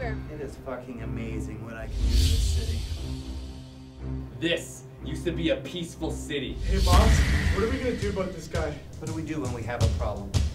everywhere. It is fucking amazing what I can do to this city. This used to be a peaceful city. Hey boss, what are we gonna do about this guy? What do we do when we have a problem?